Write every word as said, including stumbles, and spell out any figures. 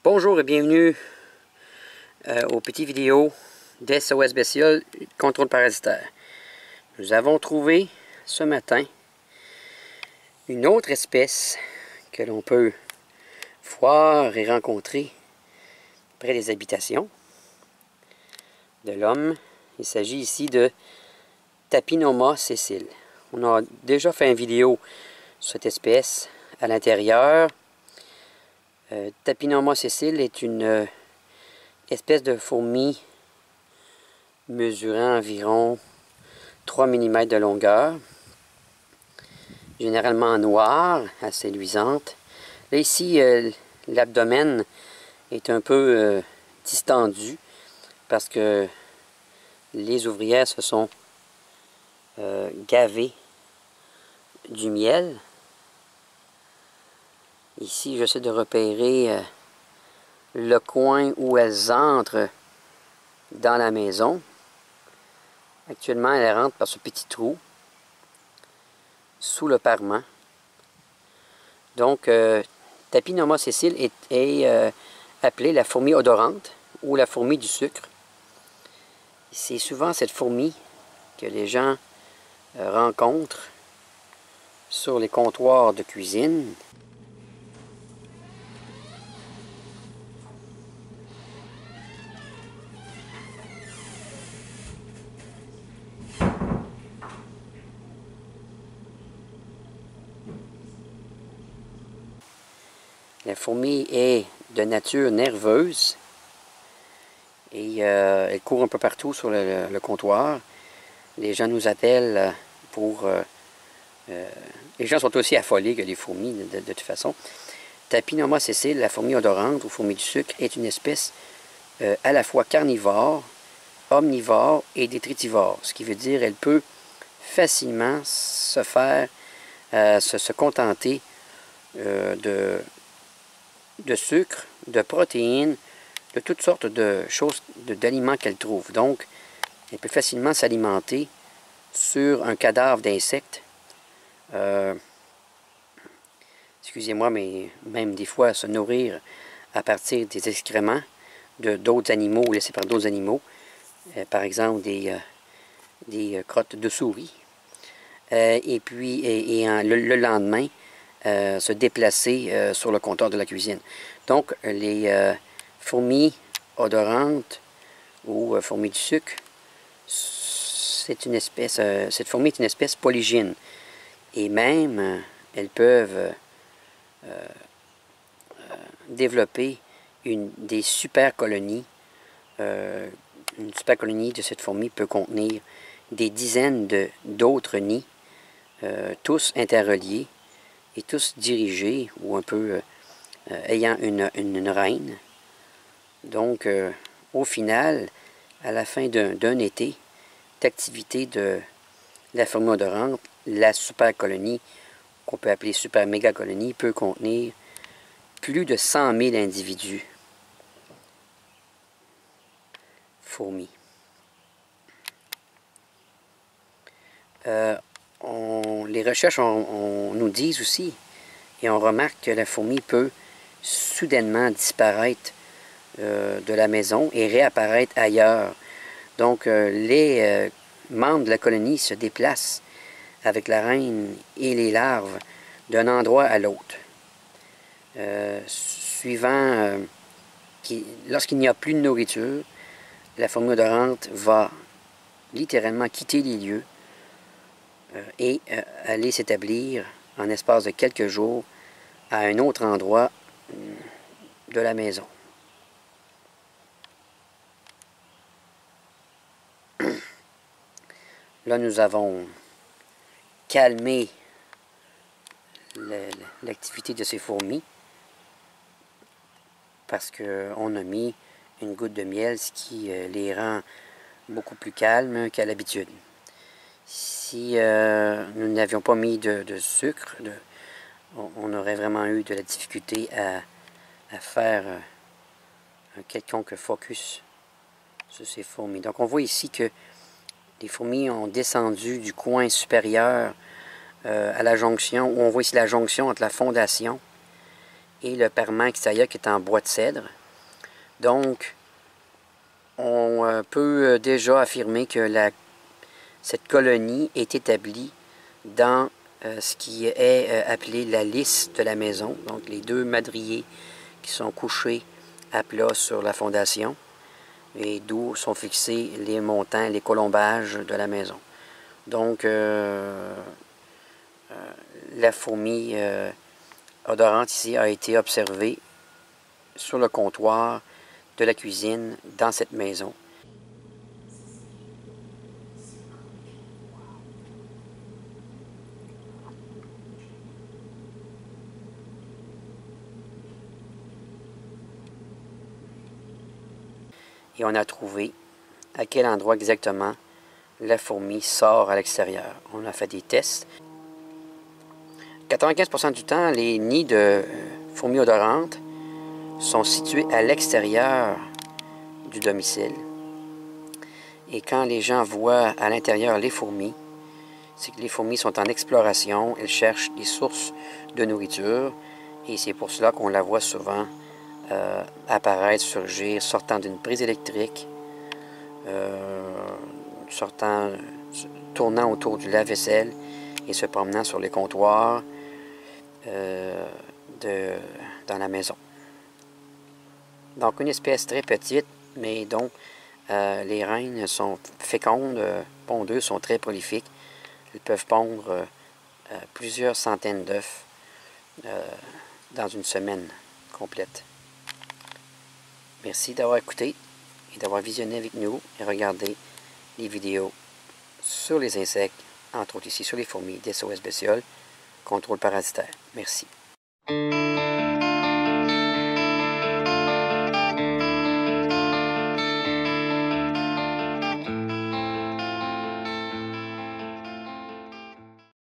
Bonjour et bienvenue euh, aux petites vidéos d'S O S Bestiole Contrôle Parasitaire. Nous avons trouvé ce matin une autre espèce que l'on peut voir et rencontrer près des habitations de l'homme. Il s'agit ici de Tapinoma sessile. On a déjà fait une vidéo sur cette espèce à l'intérieur. Euh, Tapinoma sessile est une euh, espèce de fourmi mesurant environ trois millimètres de longueur, généralement noire, assez luisante. Là ici, euh, l'abdomen est un peu euh, distendu parce que les ouvrières se sont euh, gavées du miel. Ici, j'essaie de repérer euh, le coin où elles entrent dans la maison. Actuellement, elles rentrent par ce petit trou sous le parement. Donc, euh, Tapinoma sessile est, est euh, appelée la fourmi odorante ou la fourmi du sucre. C'est souvent cette fourmi que les gens euh, rencontrent sur les comptoirs de cuisine. La fourmi est de nature nerveuse et euh, elle court un peu partout sur le, le, le comptoir. Les gens nous appellent pour... Euh, euh, les gens sont aussi affolés que les fourmis, de, de, de toute façon. Tapinoma sessile, la fourmi odorante ou fourmi du sucre, est une espèce euh, à la fois carnivore, omnivore et détritivore. Ce qui veut dire qu'elle peut facilement se faire, euh, se, se contenter euh, de... de sucre, de protéines, de toutes sortes de choses, d'aliments qu'elle trouve. Donc, elle peut facilement s'alimenter sur un cadavre d'insectes. Euh, Excusez-moi, mais même des fois se nourrir à partir des excréments de d'autres animaux laissés par d'autres animaux. Euh, par exemple, des, euh, des euh, crottes de souris. Euh, et puis, et, et en, le, le lendemain, Euh, se déplacer euh, sur le comptoir de la cuisine. Donc, les euh, fourmis odorantes ou euh, fourmis du sucre, c'est une espèce, euh, cette fourmi est une espèce polygyne. Et même, euh, elles peuvent euh, euh, développer une, des super colonies. Euh, une super colonie de cette fourmi peut contenir des dizaines de, d'autres nids, euh, tous interreliés, et tous dirigés ou un peu euh, ayant une, une, une reine. Donc, euh, au final, à la fin d'un été d'activité de la fourmi odorante, la super colonie, qu'on peut appeler super méga colonie, peut contenir plus de cent mille individus fourmis. Euh, On, les recherches on, on nous disent aussi, et on remarque que la fourmi peut soudainement disparaître euh, de la maison et réapparaître ailleurs. Donc, euh, les euh, membres de la colonie se déplacent avec la reine et les larves d'un endroit à l'autre. Euh, suivant, euh, lorsqu'il n'y a plus de nourriture, la fourmi odorante va littéralement quitter les lieux et euh, aller s'établir en espace de quelques jours à un autre endroit de la maison. Là, nous avons calmé l'activité de ces fourmis parce qu'on a mis une goutte de miel, ce qui euh, les rend beaucoup plus calmes qu'à l'habitude. Si euh, nous n'avions pas mis de, de sucre, de, on, on aurait vraiment eu de la difficulté à, à faire euh, un quelconque focus sur ces fourmis. Donc on voit ici que les fourmis ont descendu du coin supérieur euh, à la jonction, où on voit ici la jonction entre la fondation et le parement extérieur qui est en bois de cèdre. Donc, on euh, peut déjà affirmer que la, cette colonie est établie dans euh, ce qui est euh, appelé la lisse de la maison. Donc, les deux madriers qui sont couchés à plat sur la fondation et d'où sont fixés les montants, les colombages de la maison. Donc, euh, euh, la fourmi euh, odorante ici a été observée sur le comptoir de la cuisine dans cette maison. Et on a trouvé à quel endroit exactement la fourmi sort à l'extérieur. On a fait des tests. quatre-vingt-quinze pour cent du temps, les nids de fourmis odorantes sont situés à l'extérieur du domicile. Et quand les gens voient à l'intérieur les fourmis, c'est que les fourmis sont en exploration, elles cherchent des sources de nourriture, et c'est pour cela qu'on la voit souvent euh, apparaître, surgir, sortant d'une prise électrique, euh, sortant, tournant autour du lave-vaisselle et se promenant sur les comptoirs euh, de, dans la maison. Donc une espèce très petite, mais dont euh, les reines sont fécondes, euh, pondeuses, sont très prolifiques. Elles peuvent pondre euh, plusieurs centaines d'œufs euh, dans une semaine complète. Merci d'avoir écouté et d'avoir visionné avec nous et regardé les vidéos sur les insectes, entre autres ici sur les fourmis d'S O S Bestioles, contrôle parasitaire. Merci.